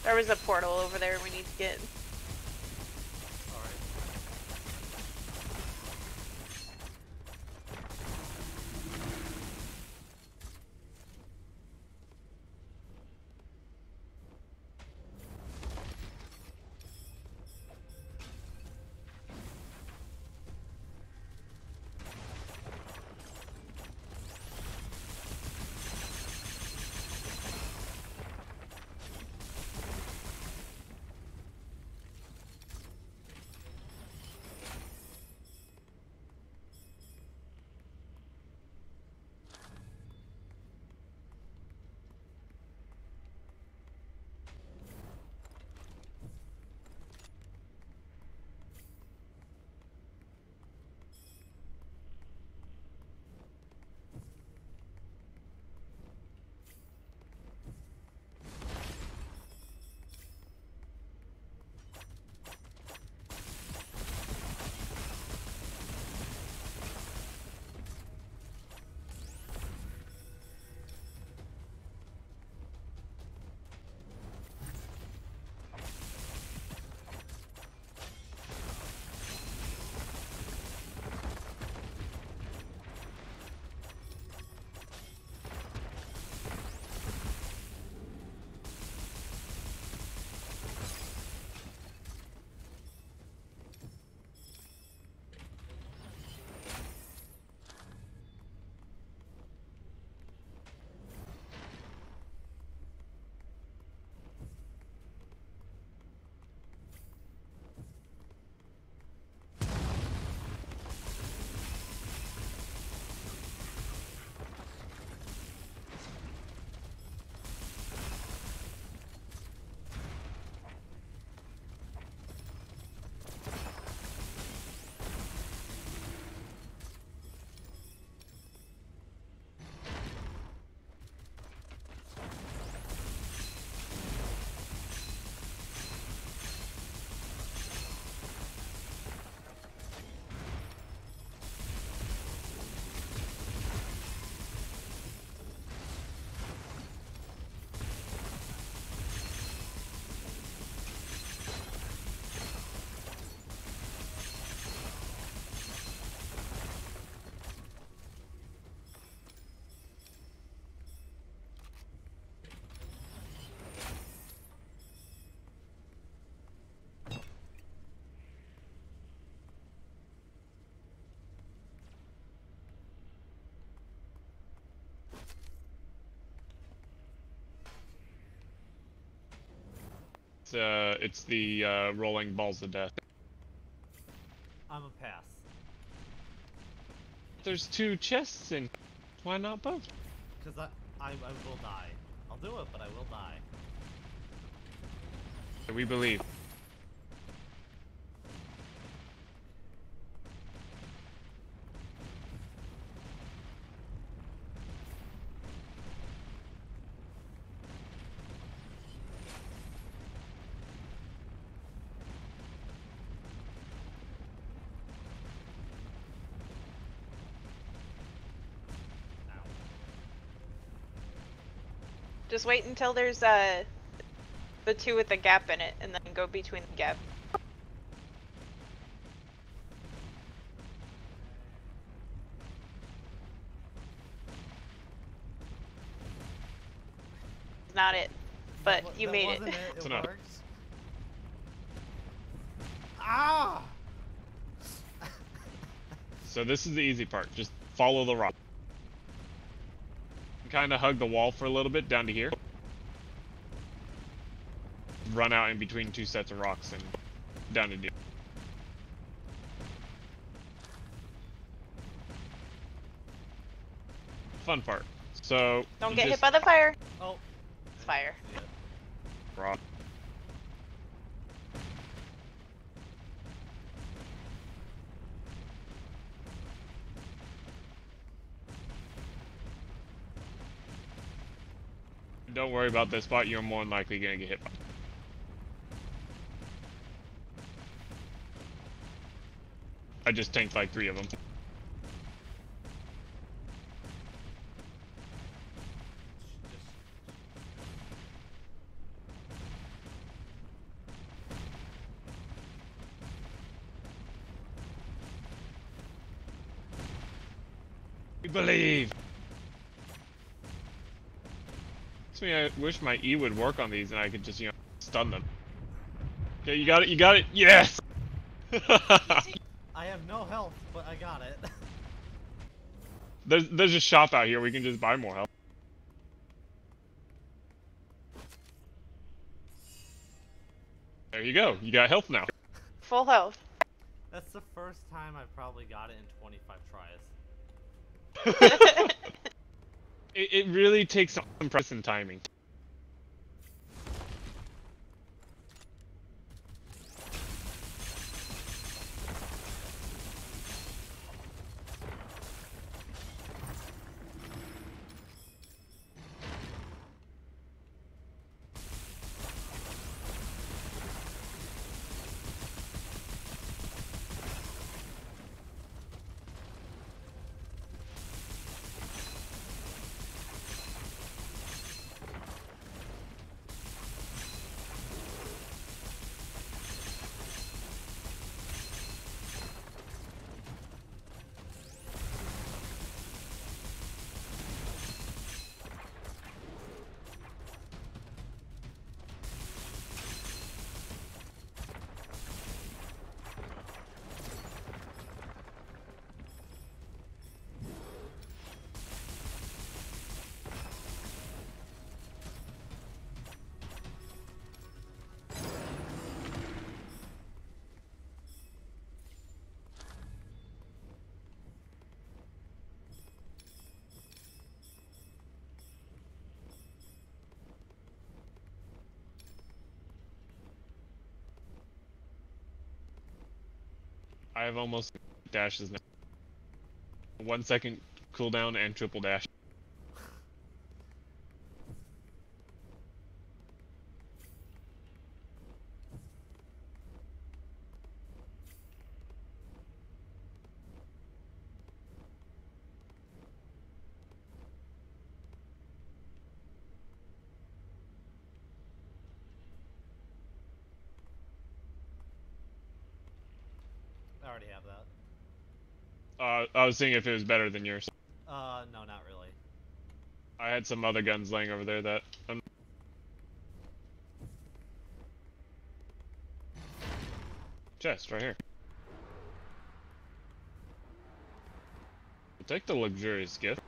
There was a portal over there we need to get. Alright. It's the rolling balls of death. I'm a pass. There's 2 chests in. Why not both? Because I will die. I'll do it, but I will die. We believe. Just wait until there's the 2 with the gap in it, and then go between the gap. Not it, but you made it. It's It enough. worked. Ah! So this is the easy part. Just follow the rock. Kind of hug the wall for a little bit down to here. Run out in between 2 sets of rocks and down to deal. Fun part. So Don't you get hit just by the fire. Oh. It's fire. Yeah. rock. Don't worry about this spot. You're more than likely gonna get hit by. I just tanked like 3 of them. We believe. I wish my E would work on these and I could just, you know, stun them. Okay, you got it, you got it, yes! I have no health, but I got it. There's a shop out here, we can just buy more health. There you go, you got health now. Full health. That's the first time I've probably got it in 25 tries. It really takes some practice and timing. I have almost dashes now. 1 second cooldown and triple dash. I already have that. I was seeing if it was better than yours. No, not really. I had some other guns laying over there that... Chest, right here. We'll take the luxurious gift.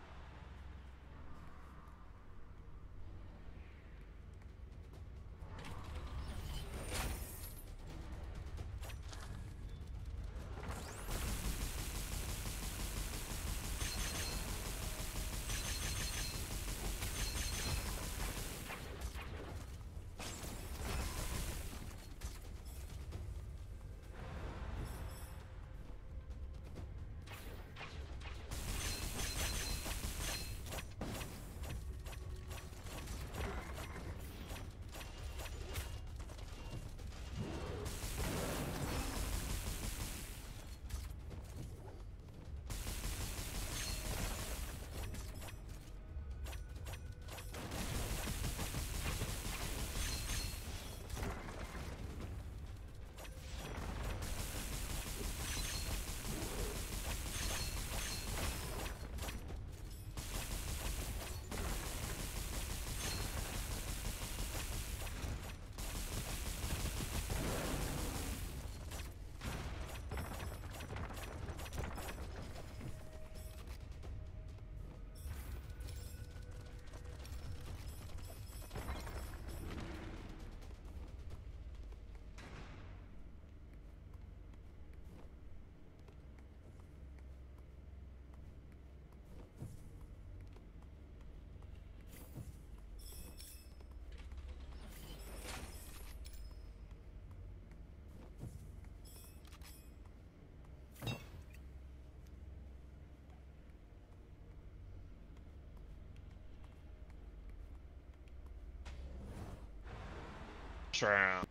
Shroud.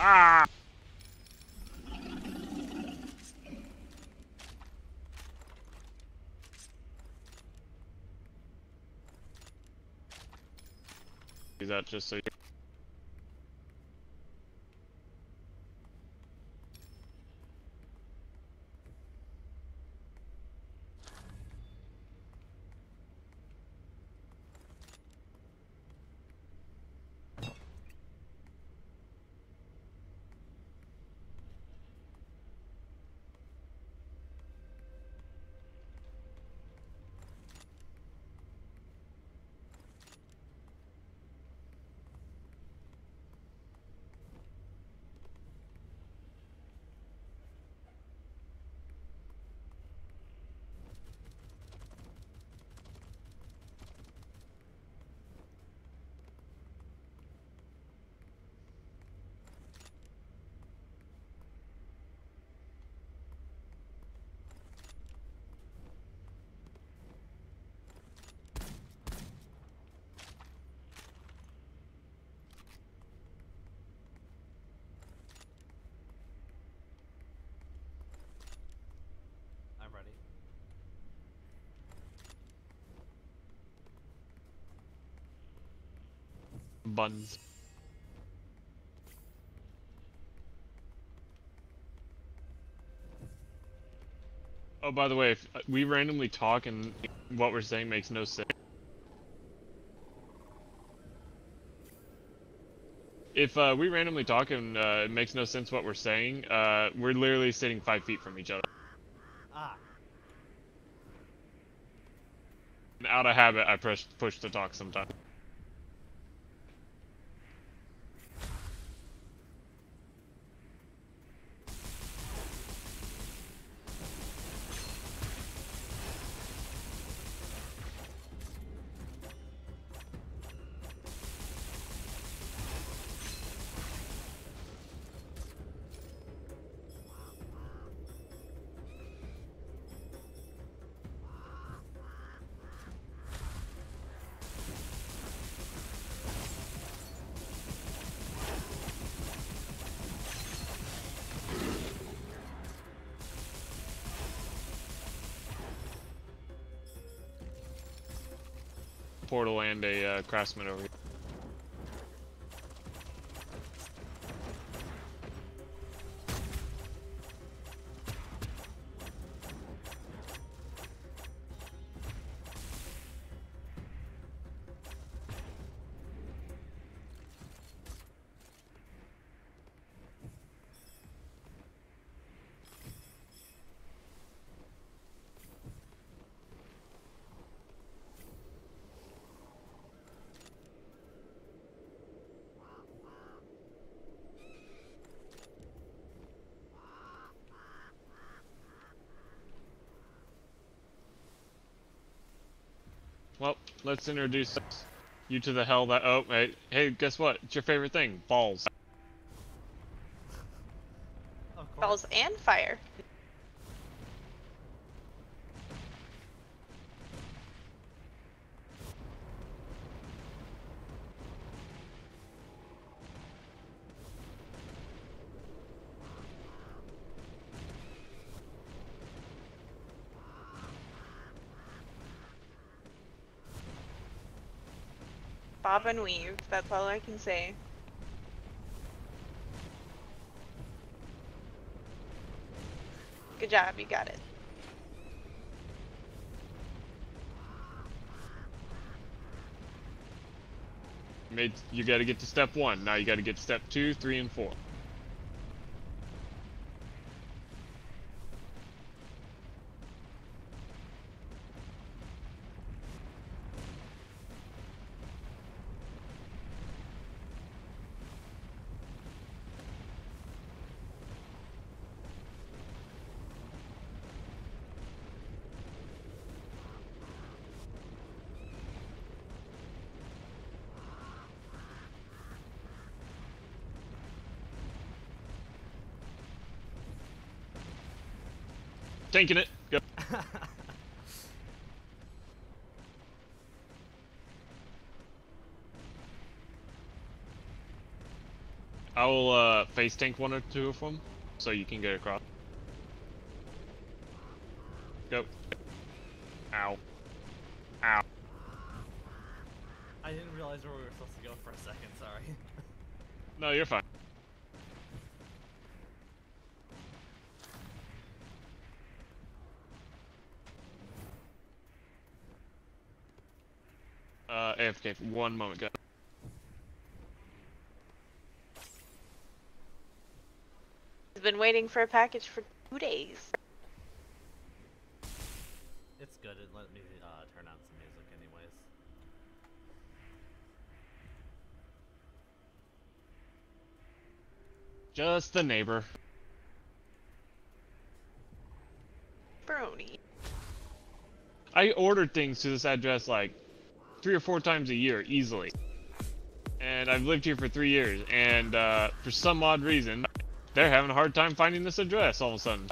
Ah! Do that just so you. I'm ready. Buns. Oh, by the way, if we randomly talk and what we're saying makes no sense. If we randomly talk and it makes no sense what we're saying, we're literally sitting 5 feet from each other. Ah. And out of habit, I push to talk sometimes. Portal and a craftsman over here. Well, let's introduce you to the hell that. Oh, hey, guess what? It's your favorite thing, balls. Of course. Balls and fire. Bob and weave, that's all I can say. Good job, you got it. You got to get to step 1. Now you got to get to step 2, 3, and 4. Tanking it. Go. I will face tank one or two of them, so you can get across. Go. Ow. Ow. I didn't realize where we were supposed to go for a second, sorry. No, you're fine. AFK for 1 moment, guys. He's been waiting for a package for 2 days. It's good, it let me turn on some music anyways. Just the neighbor. Brony. I ordered things to this address like 3 or 4 times a year, easily. And I've lived here for 3 years, and for some odd reason, they're having a hard time finding this address all of a sudden.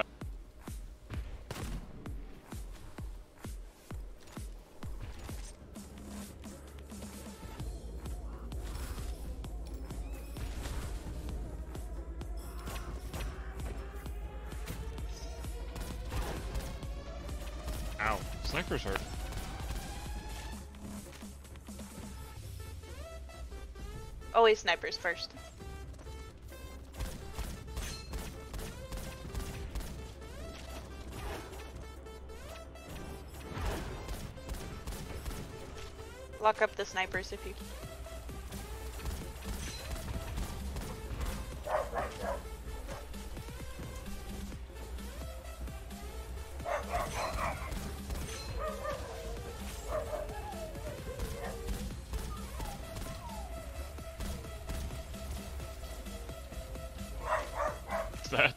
Ow, sniper's hurt. Always snipers first. Lock up the snipers if you can. What's that?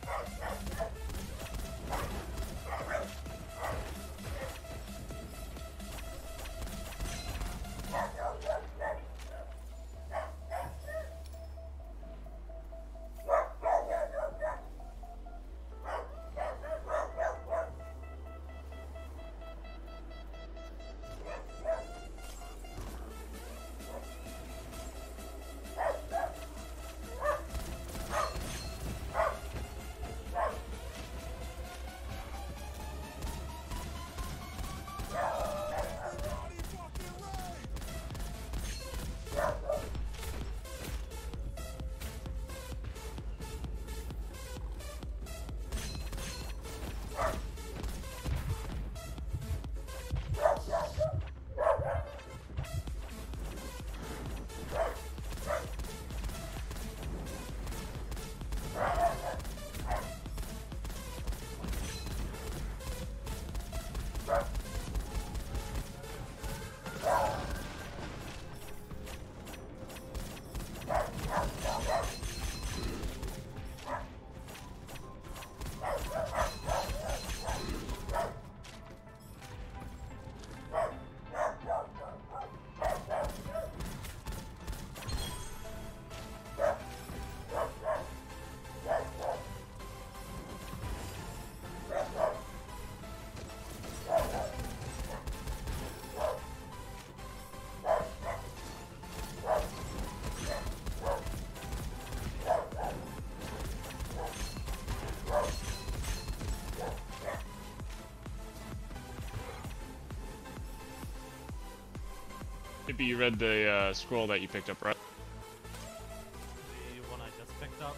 Maybe you read the scroll that you picked up, right? The one I just picked up.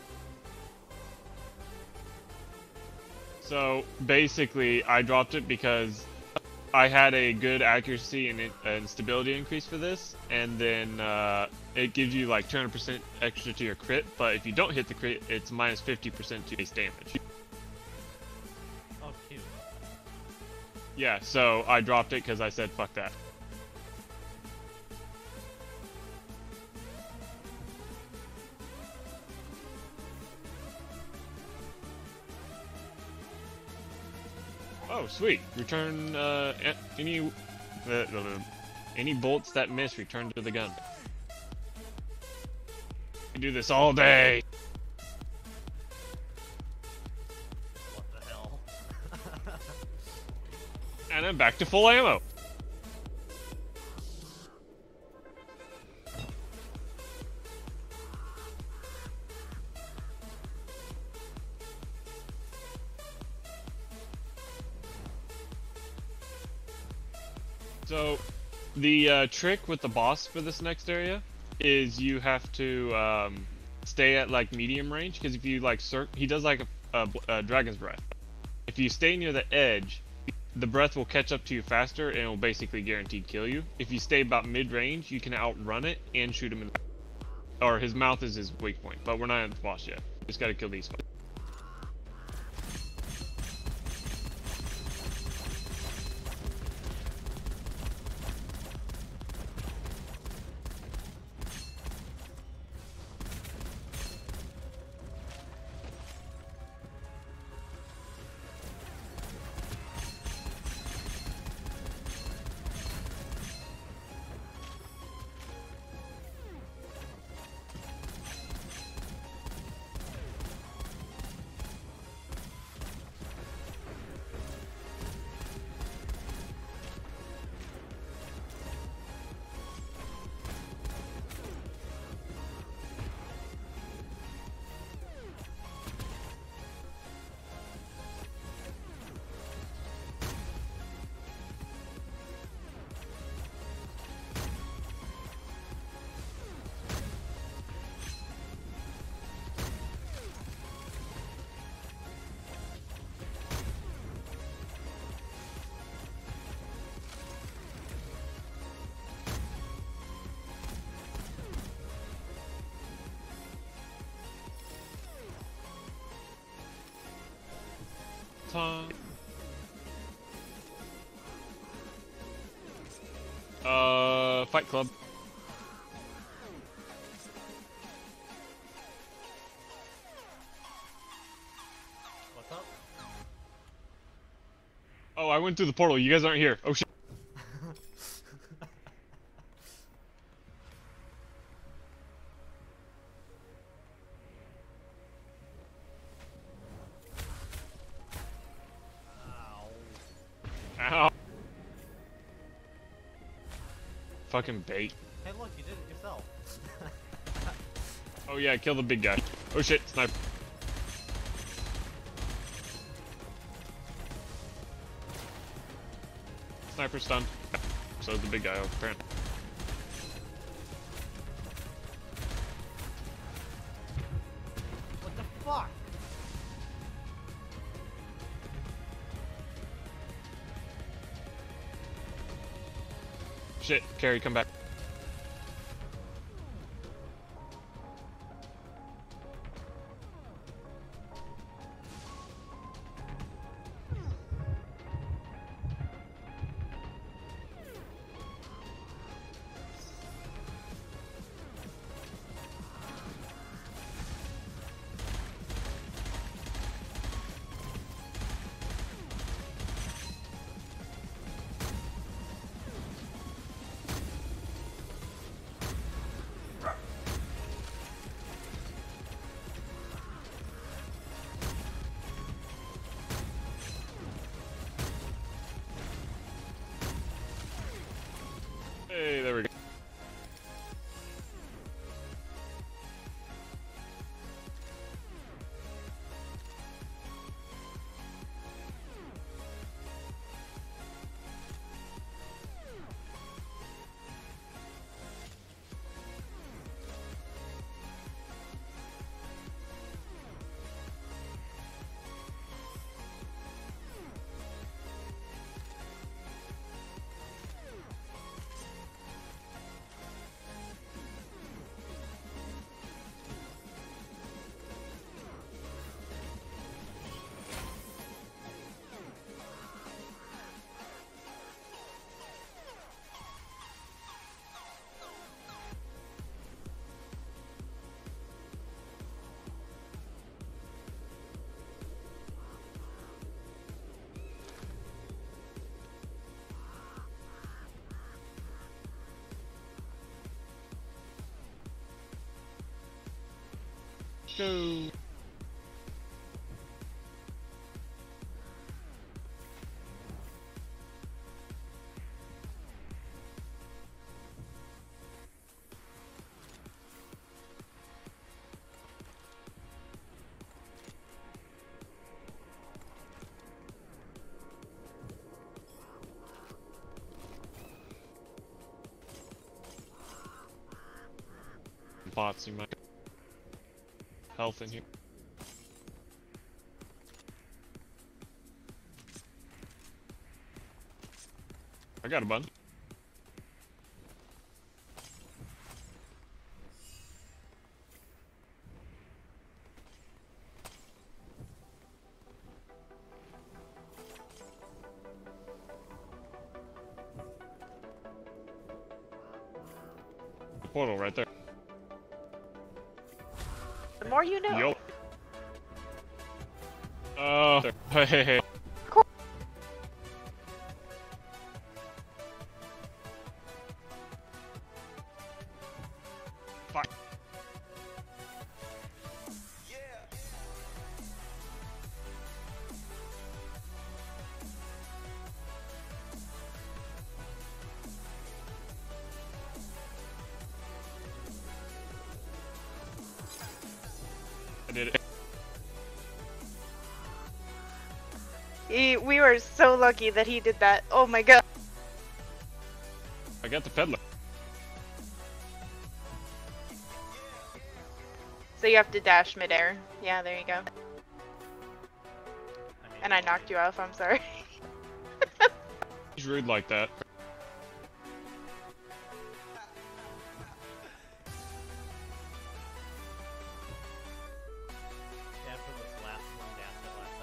So basically, I dropped it because I had a good accuracy and stability increase for this, and then it gives you like 200% extra to your crit, but if you don't hit the crit, it's minus 50% to base damage. Oh, cute. Yeah, so I dropped it because I said fuck that. Oh, sweet. Return any bolts that miss, return to the gun. I do this all day. What the hell? And I'm back to full ammo. So, the trick with the boss for this next area is you have to stay at like medium range, because if you like he does like a dragon's breath. If you stay near the edge, the breath will catch up to you faster and it will basically guaranteed kill you. If you stay about mid-range, you can outrun it and shoot him in the... Or his mouth is his weak point, but we're not at the boss yet. Just gotta kill these. Time. Fight Club. What's up? Oh, I went through the portal. You guys aren't here. Oh shit. Ow. Ow. Fucking bait. Hey, look, you did it yourself. Oh yeah, kill the big guy. Oh shit, sniper. Sniper stunned. So is the big guy, apparently. What the fuck? Shit, Carrie, come back. Hey, there we go. Go. spots. You might health in here. I got a bunch. Portal right there. The more you know. Yo. Oh, hey. Cool. Fuck. I did it. We were so lucky that he did that. Oh my god. I got the peddler. So you have to dash midair. Yeah, there you go. I mean, And I knocked you off, I'm sorry. He's rude like that. Yeah, for this last one, dash at last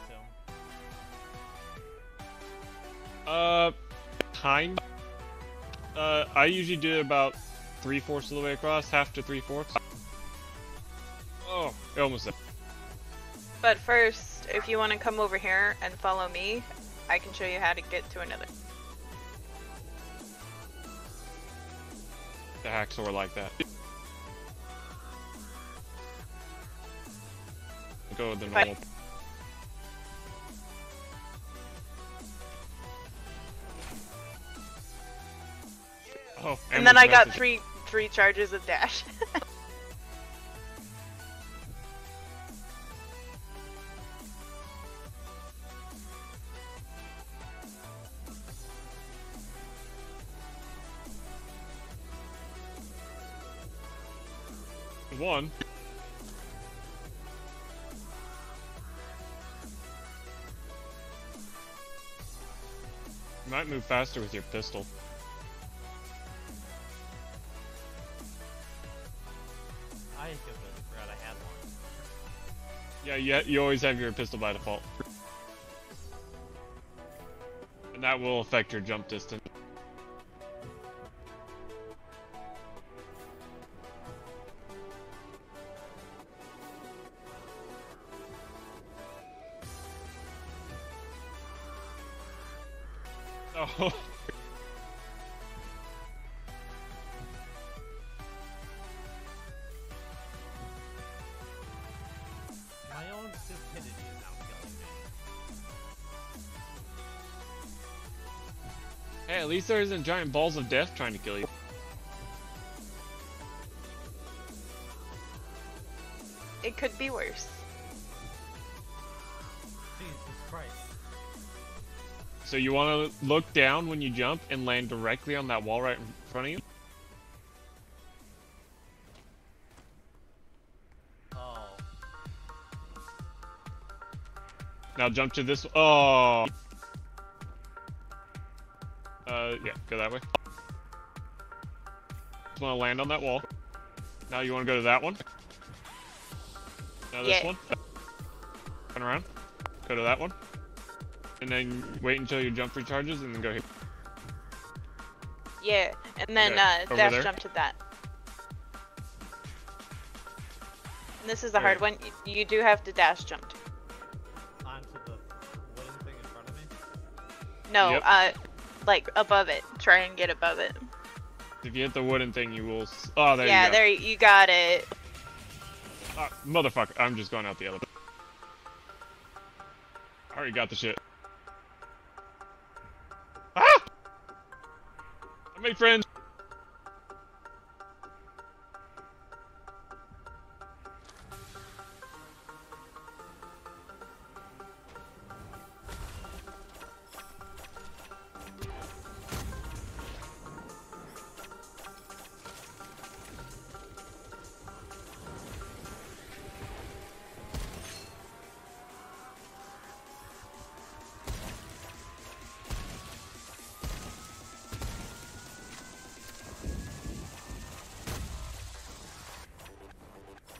second, I assume. Kind. I usually do about 3/4 of the way across, half to 3/4. Oh, I almost did. But first, if you want to come over here and follow me, I can show you how to get to another. The hacksaw like that. Go with the normal. Oh, And then I got message. three charges of dash. One. You might move faster with your pistol. I completely forgot I had one. Yeah, you always have your pistol by default. And that will affect your jump distance. Oh. My own stupidity is now killing me. Hey, at least there isn't giant balls of death trying to kill you. It could be worse. Jesus Christ. So you want to look down when you jump and land directly on that wall right in front of you? Oh. Now jump to this. Oh. Yeah, go that way. Just want to land on that wall. Now you want to go to that one. Now this Yeah. one. Turn around. Go to that one. And then wait until your jump recharges and then go here. Yeah, and then Okay, over dash there. jump to that. And this is the hard Okay. one. You do have to dash jump. Onto the wooden thing in front of me. No, Yep. like above it. Try and get above it. If you hit the wooden thing, you will. Oh, there Yeah, you go. there you got it. Motherfucker, I'm just going out the other. I already got the shit. Ah! I made friends.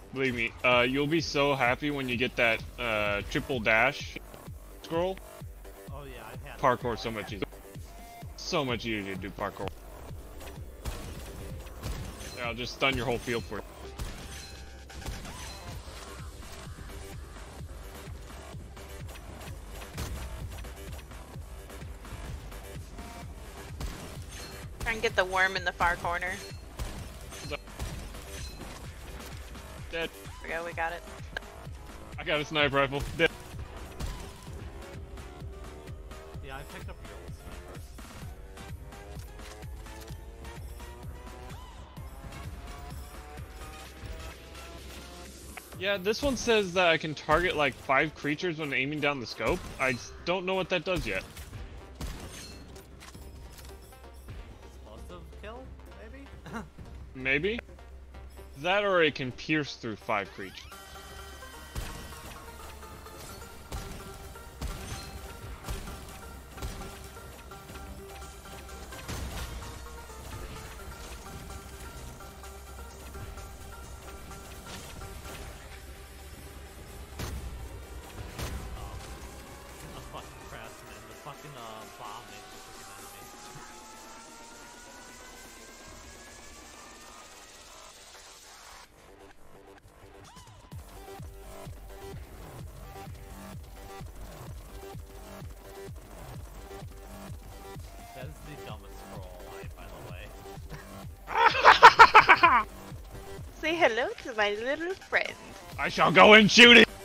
Believe me, you'll be so happy when you get that triple dash scroll. Oh yeah, I've had Parkour so much easier. So much easier to do parkour. Yeah, I'll just stun your whole field for you. Try and get the worm in the far corner. Dead. There we go, we got it. I got a sniper rifle. Dead. Yeah, I picked up your old sniper. Yeah, this one says that I can target like 5 creatures when aiming down the scope. I don't know what that does yet. Explosive kill, maybe? Maybe? That or it can pierce through 5 creatures. A fucking craftsman, the fucking bomb makes a freaking enemy. That is the dumbest scroll line, by the way. Say hello to my little friend. I shall go and shoot it!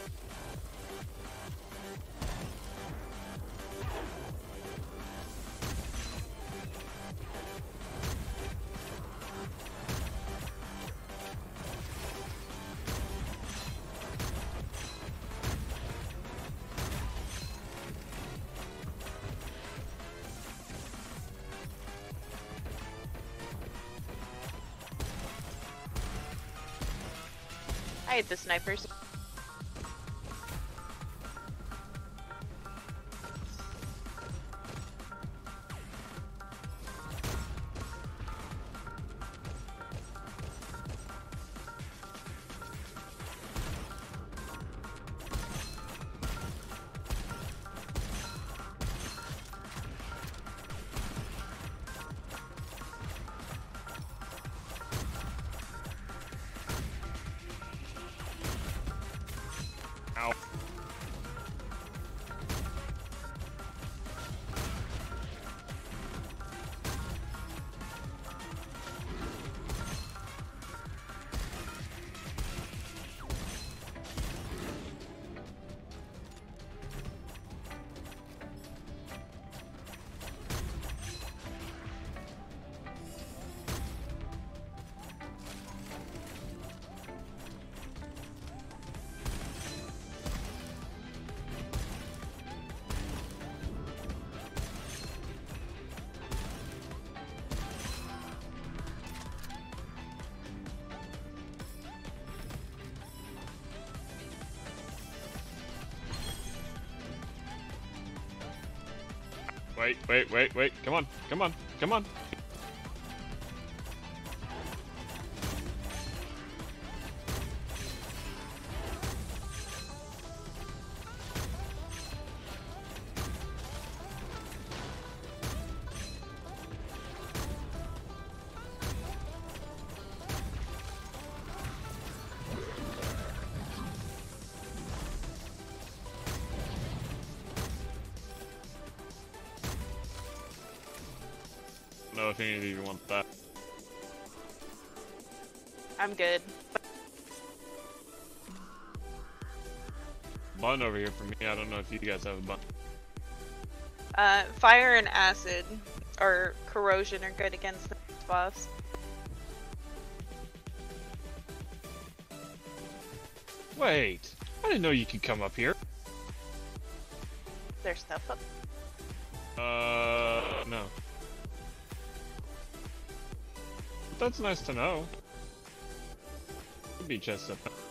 I hate the snipers. Ow. Wait. Come on. I don't know if any of you want that. I'm good. Bun over here for me. I don't know if you guys have a bun. Fire and acid or corrosion are good against the boss. Wait, I didn't know you could come up here. There's stuff up. No. But that's nice to know. Could be chests up there.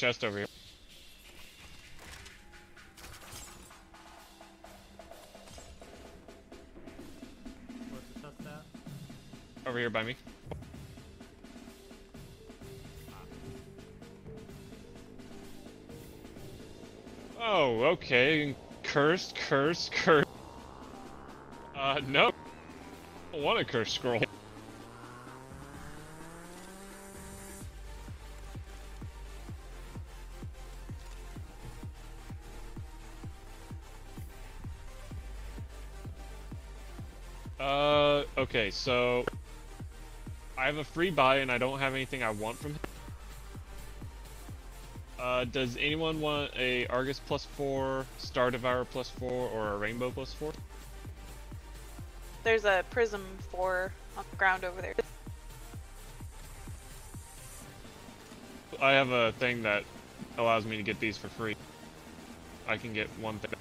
chest over here. Where's the chest at? Over here by me. Oh, okay. Cursed. No. I don't want a cursed scroll. Okay, so I have a free buy and I don't have anything I want from him. Does anyone want a Argus +4, Star Devourer +4, or a Rainbow +4? There's a Prism 4 on the ground over there. I have a thing that allows me to get these for free. I can get one thing.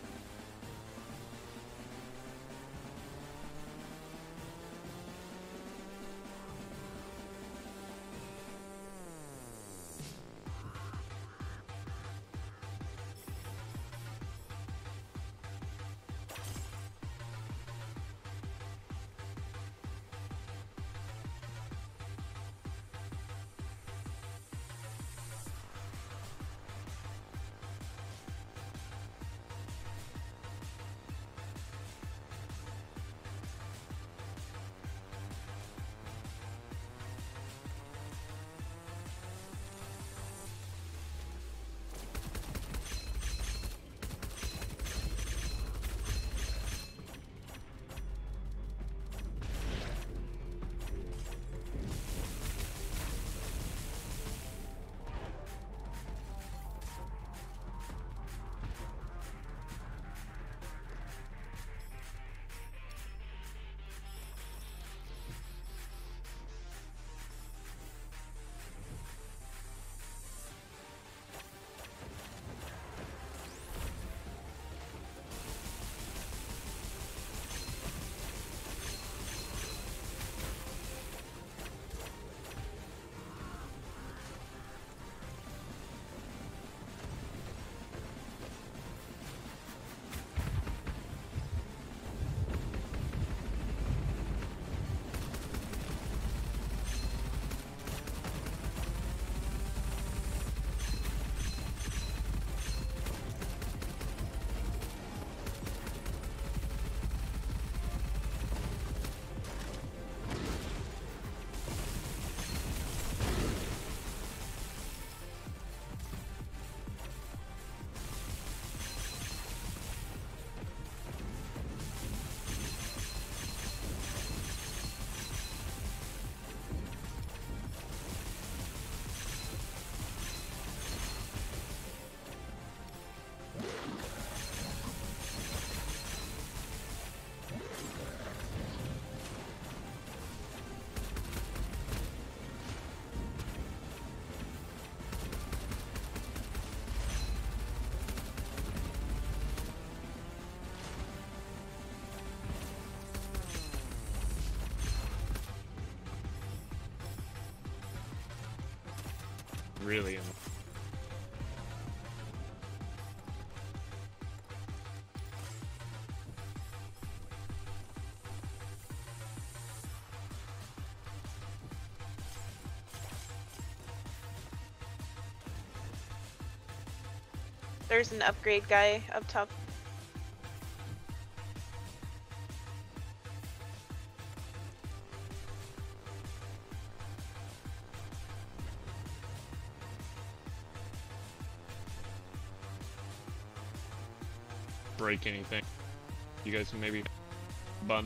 Really. There's an upgrade guy up top. Break anything. You guys can maybe bun.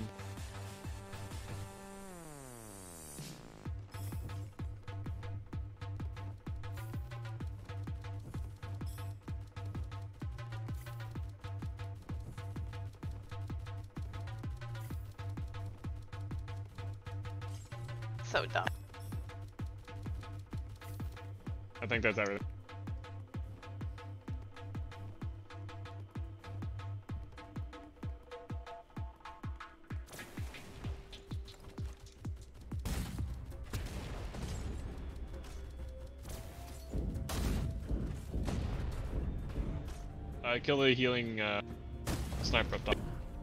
So dumb. I think that's everything. Kill the healing sniper up top.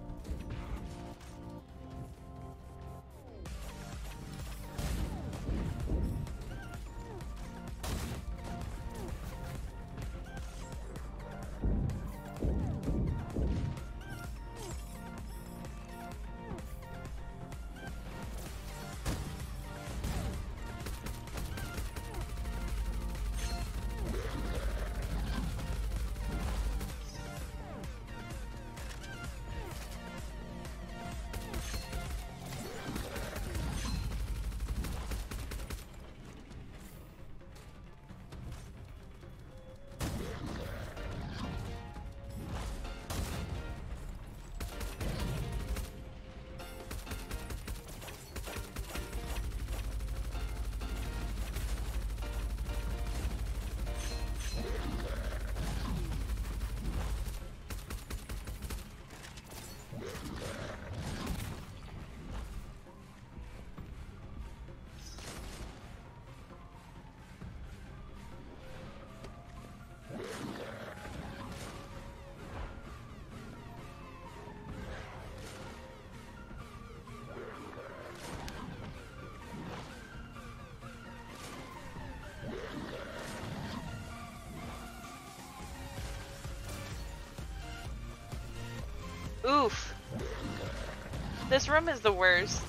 Oof. This room is the worst.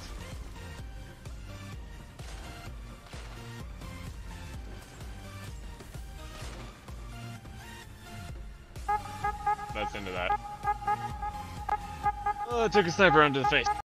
That's into that. Oh, it took a sniper onto the face.